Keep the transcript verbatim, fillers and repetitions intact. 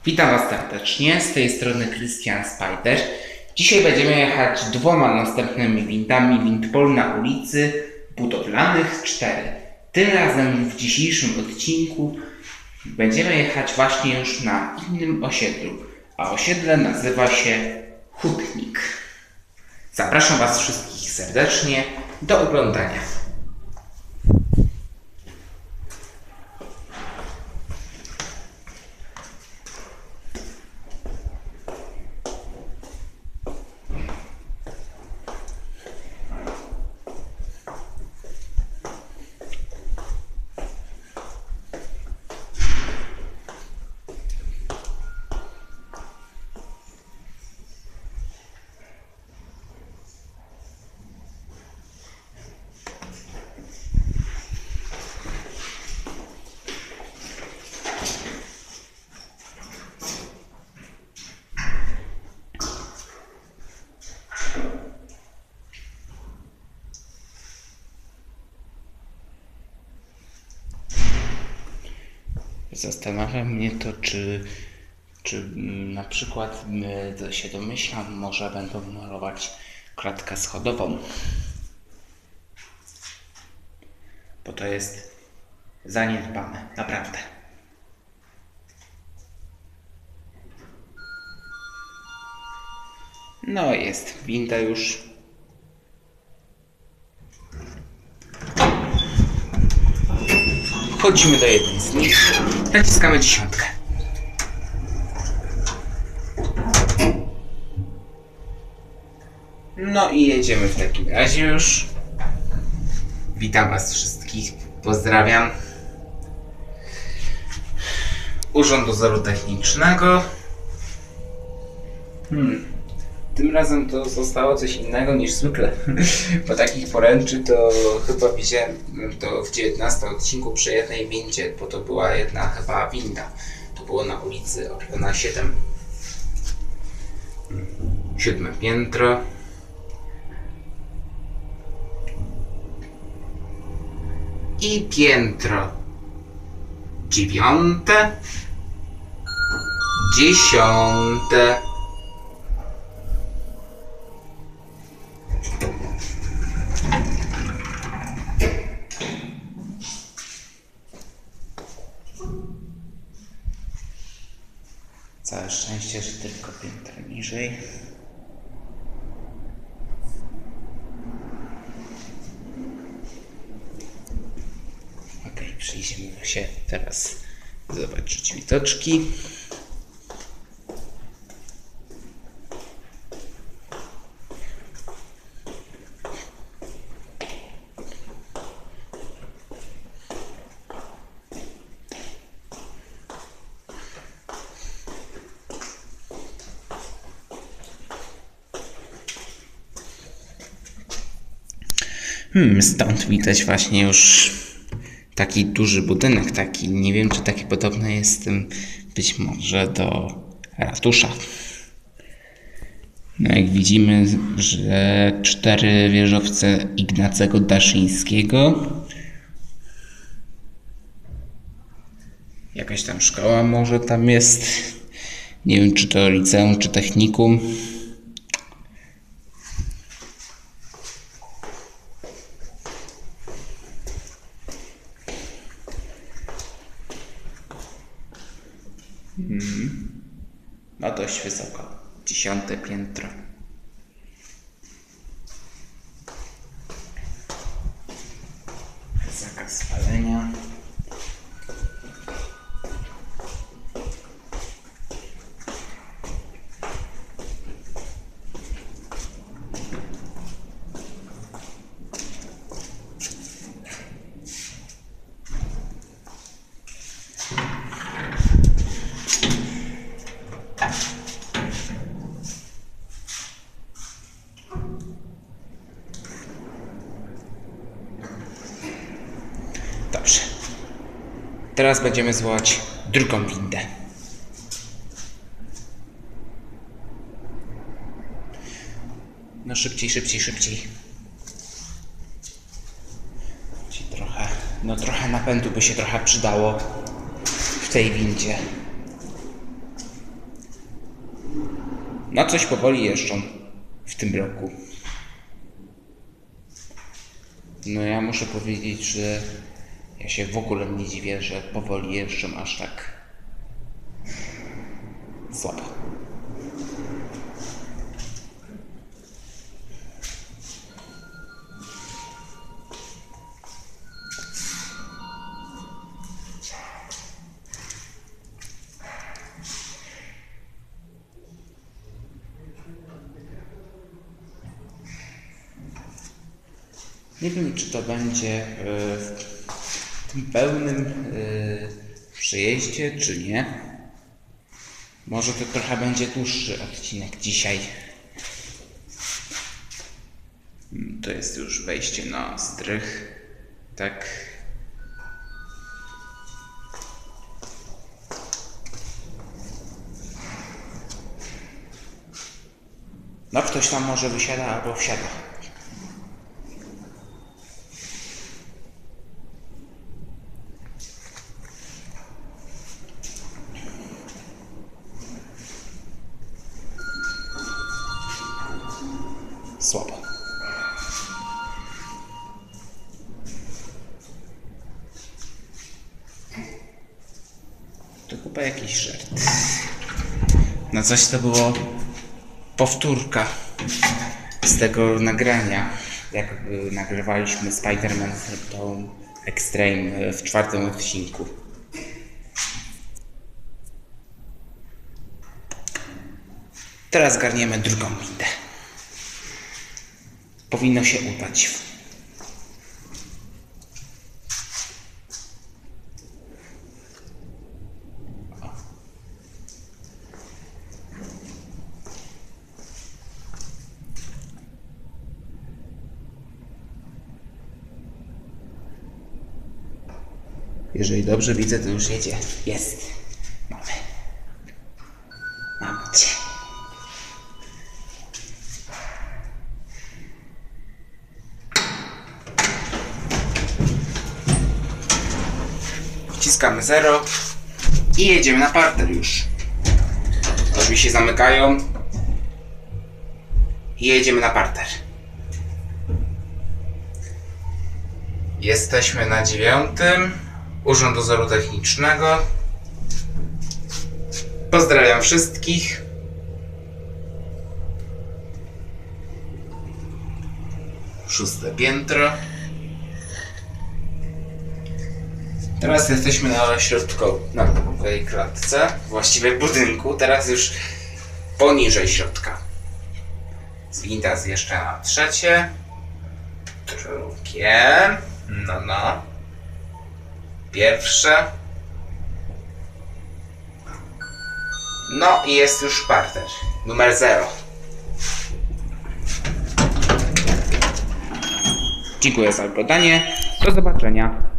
Witam Was serdecznie, z tej strony Christian Spider. Dzisiaj będziemy jechać dwoma następnymi windami Windpol na ulicy Budowlanych cztery. Tym razem w dzisiejszym odcinku będziemy jechać właśnie już na innym osiedlu, a osiedle nazywa się Hutnik. Zapraszam Was wszystkich serdecznie do oglądania. Zastanawia mnie to, czy, czy na przykład się domyślam, może będą malować klatkę schodową. Bo to jest zaniedbane, naprawdę. No jest winda już. Wchodzimy do jednej z nich, naciskamy dziesiątkę. No i jedziemy w takim razie już. Witam Was wszystkich, pozdrawiam. Urząd Dozoru Technicznego. Hmm. Tym razem to zostało coś innego niż zwykle. Po takich poręczy to chyba widziałem to w dziewiętnastym odcinku przy jednej windzie, bo to była jedna chyba winda. To było na ulicy Orlena siedem. Siódme piętro. I piętro dziewiąte. Dziesiąte. Całe szczęście, że tylko piętro niżej. Ok, przyjrzyjmy się teraz zobaczyć widoczki. Hmm, stąd widać właśnie już taki duży budynek, taki, nie wiem czy taki podobny jest być może do ratusza. No jak widzimy, że cztery wieżowce Ignacego Daszyńskiego. Jakaś tam szkoła może tam jest. Nie wiem czy to liceum, czy technikum. Hmm. No dość wysoko. Dziesiąte piętro. Zakaz palenia. Dobrze. Teraz będziemy zwołać drugą windę. No szybciej, szybciej, szybciej. Trochę, no trochę napędu by się trochę przydało w tej windzie. no coś powoli jeżdżą w tym roku. No ja muszę powiedzieć, że ja się w ogóle nie dziwię, że powoli jeżdżą aż tak słabo. Nie wiem, czy to będzie w tym pełnym przejeździe, czy nie. Może to trochę będzie dłuższy odcinek dzisiaj. To jest już wejście na strych. Tak. No ktoś tam może wysiada albo wsiada. Słabo. To chyba jakiś żart. No coś to było powtórka z tego nagrania, jak nagrywaliśmy Spider-Man tą Extreme w czwartym odcinku. Teraz garniemy drugą windę. Powinno się udać. O. Jeżeli dobrze widzę, to już jedzie. Jest. Mamy. Mamy cię. Wciskamy zero i jedziemy na parter już. Drzwi się zamykają i jedziemy na parter. Jesteśmy na dziewiątym. Urząd Dozoru Technicznego. Pozdrawiam wszystkich. Szóste piętro. Teraz jesteśmy na środku, na tej klatce, właściwie w budynku, teraz już poniżej środka. Winda zjeżdża na trzecie, drugie, no no, pierwsze, no i jest już parter, numer zero. Dziękuję za oglądanie, do zobaczenia.